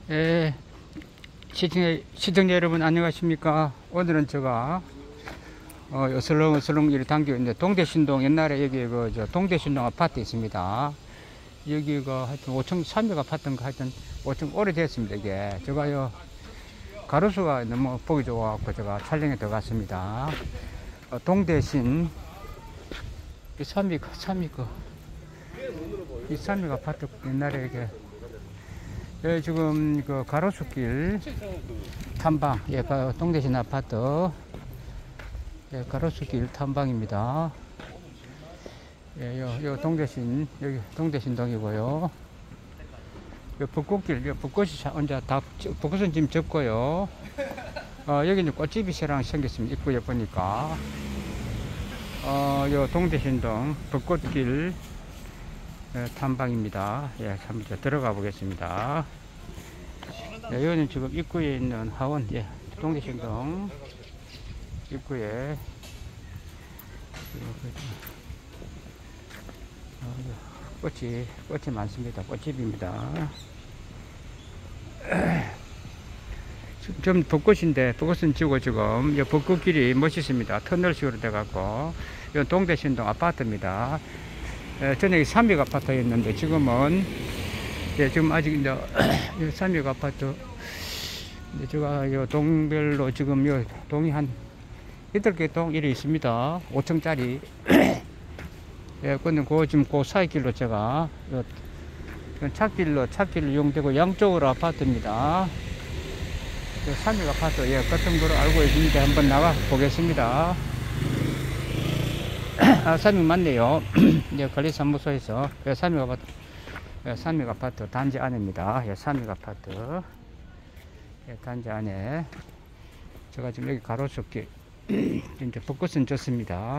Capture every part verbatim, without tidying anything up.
예, 시청, 시청자 여러분 안녕하십니까. 오늘은 제가 어, 어슬렁어슬렁 이렇게 당기고 있는데, 동대신동, 옛날에 여기 그 저 동대신동 아파트 있습니다. 여기가 하여튼 오층 삼 역 아파트인가 하여튼 오층 오래됐습니다. 이게 제가요 가로수가 너무 보기 좋아갖고 제가 촬영에 들어갔습니다. 어, 동대신 이 삼 역 삼 역 이 삼 역 아파트 옛날에 이게 예, 지금 그 가로수길 탐방, 예, 동대신 아파트, 예, 가로수길 탐방입니다. 예, 요, 요 동대신, 여기 동대신동이고요. 요 벚꽃길, 요 벚꽃이 혼자 다, 벚꽃은 지금 접고요. 어, 여기는 꽃집이 새랑 생겼습니다. 입구에 보니까. 어, 요 동대신동 벚꽃길 예, 탐방입니다. 예, 한번 들어가 보겠습니다. 예, 여기는 지금 입구에 있는 하원, 예, 동대신동 입구에 어, 꽃이, 꽃이 많습니다. 꽃집입니다. 좀 벚꽃인데, 벚꽃은 지고 지금, 이 벚꽃길이 멋있습니다. 터널식으로 돼갖고, 이 동대신동 아파트입니다. 예, 전에 삼 역 아파트였는데 지금은 예, 지금 아직 이제 삼 역 아파트 이제 제가 요 동별로 지금 요 동이 한 여덟 개 동 이래 있습니다. 오 층짜리. 예, 근데 그 지금 그 사이 길로 제가 요 찻길로 찻길로 이용되고 양쪽으로 아파트입니다. 삼 역 아파트 예, 같은 거로 알고 있는데 한번 나가 보겠습니다. 아, 삼 역 맞네요. 이제 관리사무소에서 삼 역 아파트, 삼 역 아파트 단지 안입니다. 예, 삼 역 아파트 예, 단지 안에 제가 지금 여기 가로수길 이제 벚꽃은 좋습니다.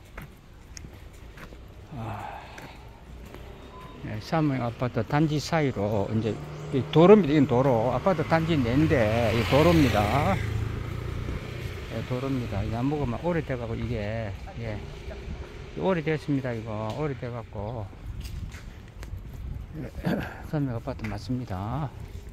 아, 예, 삼 역 아파트 단지 사이로 이제 이 도로입니다. 이건 도로. 아파트 단지 내인데 이 도로입니다. 예, 도로입니다. 이 나무가 막 오래돼가고 이게 예. 오래됐습니다. 이거 오래돼갖고 삼 역 아파트 맞습니다.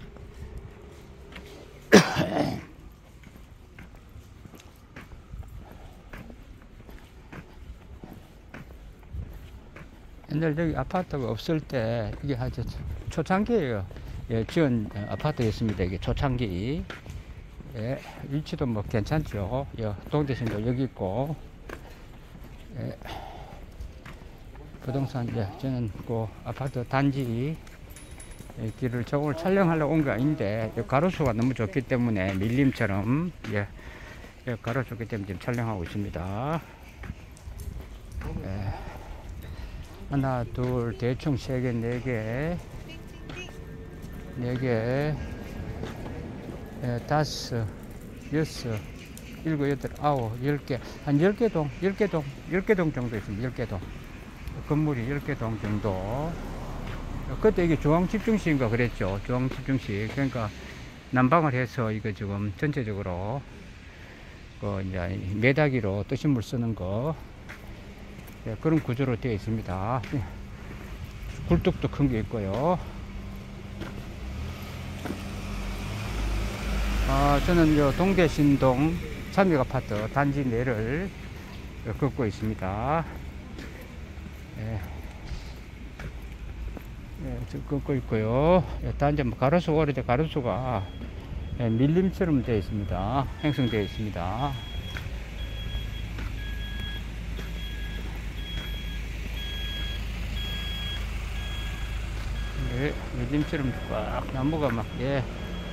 옛날 여기 아파트가 없을 때 이게 아주 초창기예요. 예, 지은 아파트였습니다. 이게 초창기. 예, 위치도 뭐 괜찮죠. 예, 동대신도 여기 있고. 예. 부동산, 예, 저는 그 아파트 단지 예, 길을 저걸 촬영하려고 온 거 아닌데, 가로수가 너무 좋기 때문에 밀림처럼, 예, 예 가로 좋기 때문에 지금 촬영하고 있습니다. 예, 하나, 둘, 대충 세 개, 네 개, 네 개, 예, 다섯, 여섯, 일곱, 여덟, 아홉, 열 개, 한 열 개 동, 열 개 동, 열 개 동 정도 있습니다. 열 개 동. 건물이 열 개 동 정도. 그때 이게 중앙집중시인가 그랬죠. 중앙집중시. 그러니까 난방을 해서 이거 지금 전체적으로 그 이제 매다기로 뜨신 물 쓰는 거 예, 그런 구조로 되어 있습니다. 굴뚝도 큰 게 있고요. 아, 저는 요 동대신동 삼 역 아파트 단지 내를 걷고 있습니다. 예, 예, 지금 걷고 있고요. 예, 단지 뭐 가로수 오래돼 가로수가 예, 밀림처럼 되어 있습니다. 형성되어 있습니다. 예, 밀림처럼 꽉 나무가 막 예.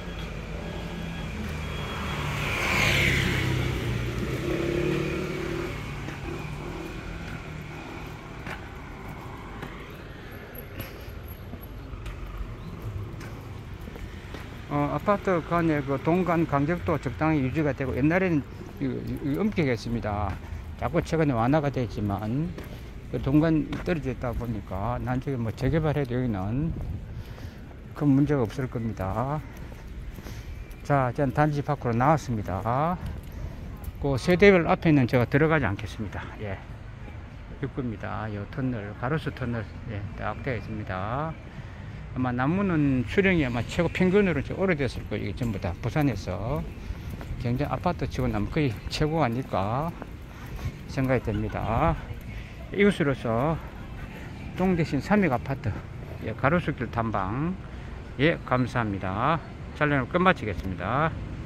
어, 아파트 간의 그 동간 간격도 적당히 유지가 되고, 옛날에는 엄격했습니다. 자꾸 최근에 완화가 됐지만, 그 동간 떨어져 있다 보니까, 나중에 뭐 재개발해도 여기는 큰 문제가 없을 겁니다. 자, 저는 단지 밖으로 나왔습니다. 그 세대별 앞에는 제가 들어가지 않겠습니다. 예. 입구입니다. 이 터널, 가로수 터널, 예, 딱 되어 있습니다. 아마 나무는 수령이 아마 최고 평균으로 좀 오래됐을 거예요. 이게 전부 다 부산에서 굉장히 아파트 치고 나무 거의 최고 아닐까 생각이 됩니다. 이것으로서 동대신 삼익 아파트 예, 가로수길 탐방 예 감사합니다. 촬영을 끝마치겠습니다.